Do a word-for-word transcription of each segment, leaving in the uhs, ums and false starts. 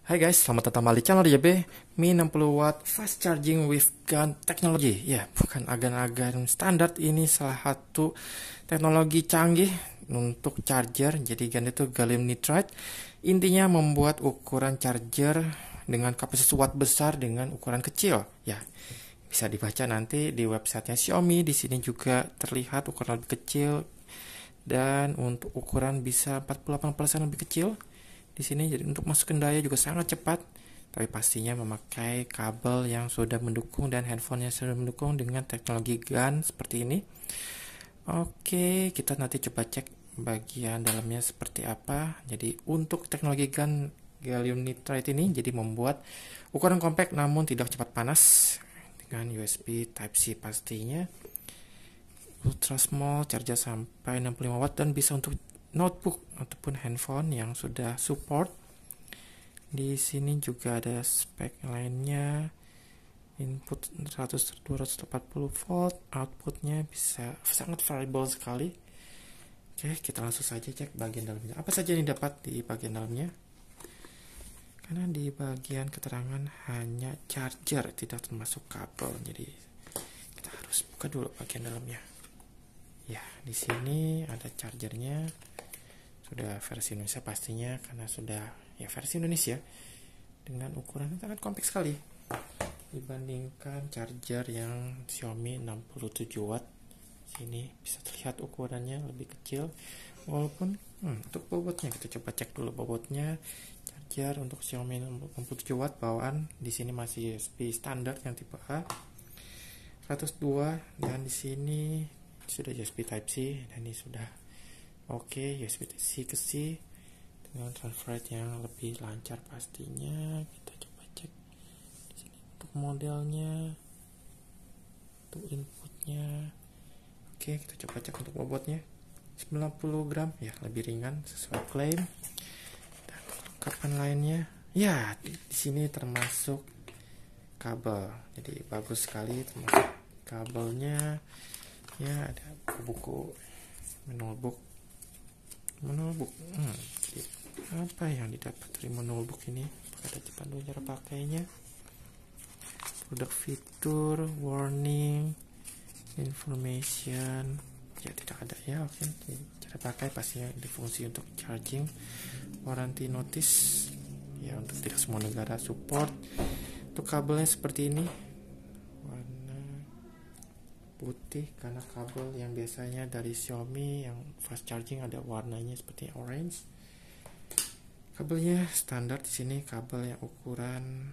Hai guys, selamat datang kembali di channel Y B Mi enam puluh watt fast charging with gun technology. Ya, bukan agan-agan standar, ini salah satu teknologi canggih untuk charger. Jadi gun itu gallium nitride. Intinya membuat ukuran charger dengan kapasitas watt besar dengan ukuran kecil. Ya, bisa dibaca nanti di websitenya Xiaomi. Di sini juga terlihat ukuran lebih kecil dan untuk ukuran bisa empat puluh delapan persen lebih kecil. Di sini jadi untuk masukin daya juga sangat cepat, tapi pastinya memakai kabel yang sudah mendukung dan handphone yang sudah mendukung dengan teknologi GaN seperti ini. Oke, kita nanti coba cek bagian dalamnya seperti apa. Jadi untuk teknologi GaN gallium nitride ini jadi membuat ukuran compact namun tidak cepat panas dengan U S B Type C pastinya. Ultra small, charger sampai enam puluh lima watt dan bisa untuk notebook ataupun handphone yang sudah support. Di sini juga ada spek lainnya. Input seratus dua ratus delapan puluh volt, outputnya bisa sangat variable sekali. Oke, kita langsung saja cek bagian dalamnya. Apa saja yang dapat di bagian dalamnya? Karena di bagian keterangan hanya charger, tidak termasuk kabel. Jadi kita harus buka dulu bagian dalamnya. Ya, di sini ada chargernya. Sudah versi Indonesia pastinya karena sudah ya versi Indonesia dengan ukuran yang sangat compact sekali dibandingkan charger yang Xiaomi enam puluh tujuh watt. Sini bisa terlihat ukurannya lebih kecil walaupun hmm, untuk bobotnya kita coba cek dulu bobotnya. Charger untuk Xiaomi enam puluh tujuh watt bawaan di sini masih U S B standar yang tipe A seratus dua dan di sini sudah U S B Type C dan ini sudah oke, U S B C ke C dengan transfer rate yang lebih lancar pastinya. Kita coba cek di sini untuk modelnya, untuk inputnya. Oke, kita coba cek untuk bobotnya sembilan puluh gram, ya lebih ringan sesuai klaim. Dan kelengkapan lainnya, ya di, di sini termasuk kabel. Jadi bagus sekali termasuk kabelnya. Ya ada buku notebook. Notebook, hmm, jadi apa yang didapat dari notebook ini? Apakah ada panduan cara pakainya, produk fitur, warning, information? Ya tidak ada ya. Oke, jadi cara pakai pastinya difungsi untuk charging, warranty notice. Ya untuk tidak semua negara support. Untuk kabelnya seperti ini. Putih karena kabel yang biasanya dari Xiaomi yang fast charging ada warnanya seperti orange. Kabelnya standar di sini kabel yang ukuran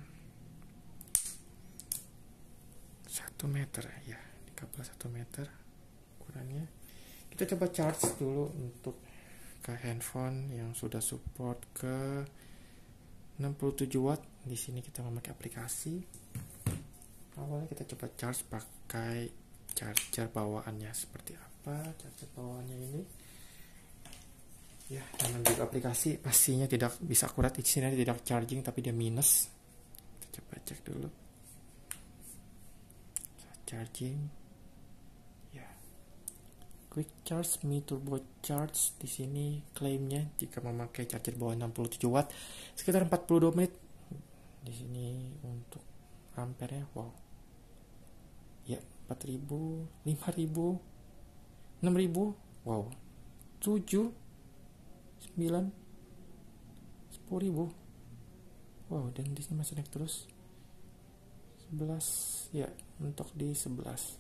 satu meter ya. Ini kabel satu meter ukurannya. Kita coba charge dulu untuk ke handphone yang sudah support ke enam puluh tujuh watt. Di sini kita memakai aplikasi. Awalnya kita coba charge pakai charger bawaannya seperti apa. Charger bawaannya ini ya namanya juga aplikasi pastinya tidak bisa akurat. Di sini tidak charging tapi dia minus. Kita coba cek dulu charging ya, quick charge me turbo charge. Di sini klaimnya jika memakai charger bawah enam puluh tujuh watt sekitar empat puluh dua menit. Di sini untuk ampernya wow ya empat ribu, lima ribu, enam ribu, wow, tujuh, sembilan, sepuluh ribu, wow, dan di sini masih naik terus, sebelas, ya, untuk di sebelas,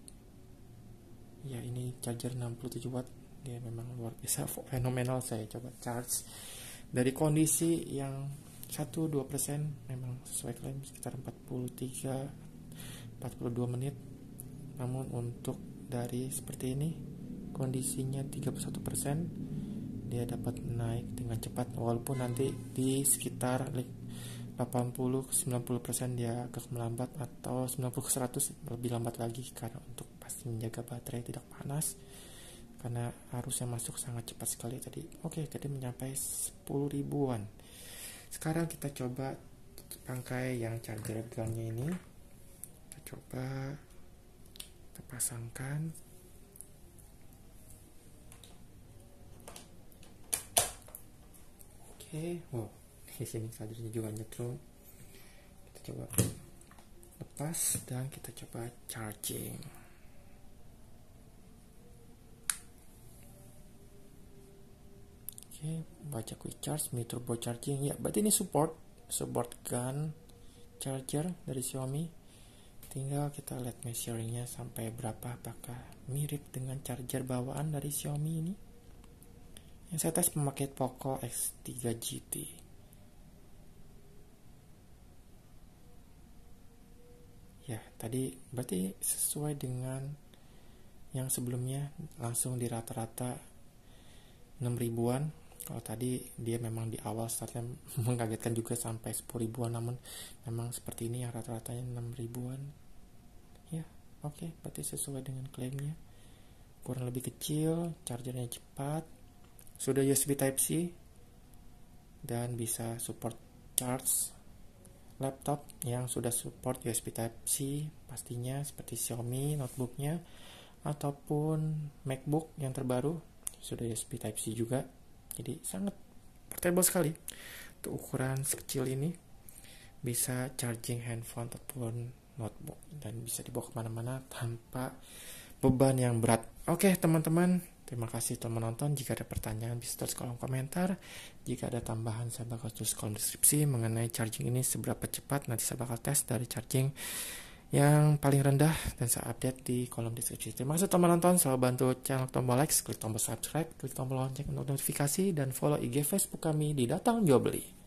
ya ini charger enam puluh tujuh watt, dia memang luar biasa, fenomenal. Saya coba charge dari kondisi yang satu sampai dua persen, memang sesuai klaim sekitar empat puluh tiga, empat puluh dua menit. Namun untuk dari seperti ini kondisinya tiga puluh satu persen dia dapat naik dengan cepat walaupun nanti di sekitar delapan puluh ke sembilan puluh persen dia agak melambat atau sembilan puluh ke seratus lebih lambat lagi karena untuk pasti menjaga baterai tidak panas karena arusnya masuk sangat cepat sekali tadi. Oke, tadi mencapai sepuluh ribuan. Sekarang kita coba pakai yang charger gunnya ini. Kita coba kita pasangkan. Oke, wow, Di sini soldernya juga nyetrum. Kita coba lepas dan kita coba charging. Oke, baca quick charge, Mi turbo charging. Ya, berarti ini support support gun charger dari Xiaomi. Tinggal kita lihat measuringnya sampai berapa, apakah mirip dengan charger bawaan dari Xiaomi ini. Yang saya tes memakai Poco X tiga G T. Ya, tadi berarti sesuai dengan yang sebelumnya, langsung di rata-rata enam ribuan. Kalau tadi dia memang di awal startnya mengagetkan juga sampai sepuluh ribuan, namun memang seperti ini yang rata-ratanya enam ribuan. Ya, oke, okay, berarti sesuai dengan klaimnya. Kurang lebih kecil, chargernya cepat, sudah U S B Type C, dan bisa support charge laptop yang sudah support U S B Type C pastinya, seperti Xiaomi notebooknya ataupun MacBook yang terbaru sudah U S B Type C juga. Jadi sangat portable sekali. Untuk ukuran sekecil ini bisa charging handphone ataupun notebook dan bisa dibawa kemana-mana tanpa beban yang berat. Oke teman-teman, terima kasih telah menonton. Jika ada pertanyaan bisa tulis kolom komentar. Jika ada tambahan saya bakal tulis kolom deskripsi mengenai charging ini seberapa cepat. Nanti saya bakal tes dari charging yang paling rendah dan saya update di kolom deskripsi. Terima kasih telah menonton. Selalu bantu channel tombol like, klik tombol subscribe, klik tombol lonceng untuk notifikasi, dan follow I G Facebook kami di Datang Jual Beli.